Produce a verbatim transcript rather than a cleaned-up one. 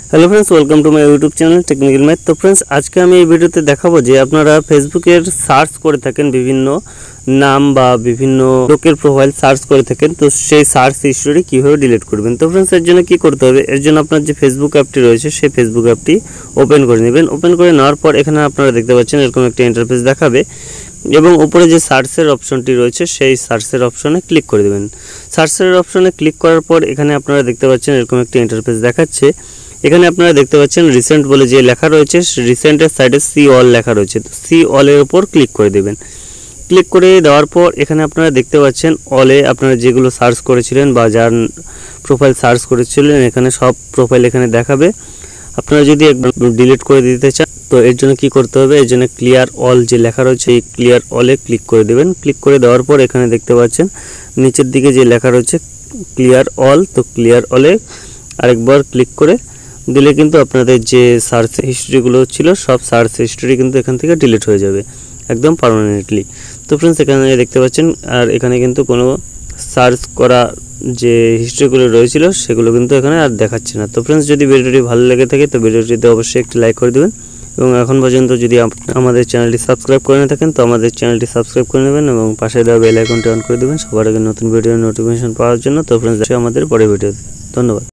Hello friends, welcome to my YouTube channel technical math. तो friends आज के আমি এই ভিডিওতে দেখাবো যে আপনারা ফেসবুকের সার্চ করে থাকেন বিভিন্ন নাম বা বিভিন্ন লোকের প্রোফাইল সার্চ করে থাকেন, তো সেই সার্চ হিস্টরি কিভাবে ডিলিট করবেন। তো ফ্রেন্ডস এর জন্য কি করতে হবে, এর জন্য আপনার যে ফেসবুক অ্যাপটি রয়েছে সেই ফেসবুক অ্যাপটি ওপেন করে নেবেন। ওপেন করে নেওয়ার পর এখানে আপনারা দেখতে পাচ্ছেন এরকম একটা ইন্টারফেস দেখাবে এবং উপরে যে সার্চের অপশনটি রয়েছে সেই সার্চের অপশনে ক্লিক করে দেবেন। সার্চের অপশনে ক্লিক করার পর এখানে আপনারা দেখতে পাচ্ছেন এরকম একটা ইন্টারফেস দেখাচ্ছে। এখানে আপনারা দেখতে পাচ্ছেন রিসেন্ট বলে যে লেখা রয়েছে, রিসেন্টের সাইডে সি অল লেখা রয়েছে, তো সি অলের উপর ক্লিক করে দেবেন। ক্লিক করে দেওয়ার পর এখানে আপনারা দেখতে পাচ্ছেন অলে আপনারা যেগুলো সার্চ করেছিলেন বা যার প্রোফাইল সার্চ করেছিলেন এখানে সব প্রোফাইল এখানে দেখাবে। আপনারা যদি একবার ডিলিট করে দিতে চান তো এর জন্য কি করতে হবে, এর জন্য ক্লিয়ার অল যে লেখা রয়েছে এই ক্লিয়ার অলে ক্লিক করে দেবেন। ক্লিক করে দেওয়ার পর এখানে দেখতে পাচ্ছেন নিচের দিকে যে লেখা রয়েছে ক্লিয়ার অল, তো ক্লিয়ার অলে আরেকবার ক্লিক করে দিলে কিন্তু আপনাদের যে সার্চ হিস্ট্রিগুলো ছিল সব সার্চ হিস্ট্রি কিন্তু এখান থেকে ডিলিট হয়ে যাবে একদম পার্মানেন্টলি। তো ফ্রেন্ডস এখানে দেখতে পাচ্ছেন আর এখানে কিন্তু কোনো সার্চ করা যে হিস্ট্রিগুলো রয়েছিল সেগুলো কিন্তু এখানে আর দেখাচ্ছে না। তো ফ্রেন্ডস যদি ভিডিওটি ভালো লেগে থাকে তো ভিডিওটিতে অবশ্যই একটি লাইক করে দেবেন এবং এখন পর্যন্ত যদি আমাদের চ্যানেলটি সাবস্ক্রাইব করে না থাকেন তো আমাদের চ্যানেলটি সাবস্ক্রাইব করে নেবেন এবং পাশে দেওয়া বেল আইকনটি অন করে দেবেন সবার আগে নতুন ভিডিওর নোটিফিকেশন পাওয়ার জন্য। তো ফ্রেন্ডস আমাদের পরের ভিডিওতে ধন্যবাদ।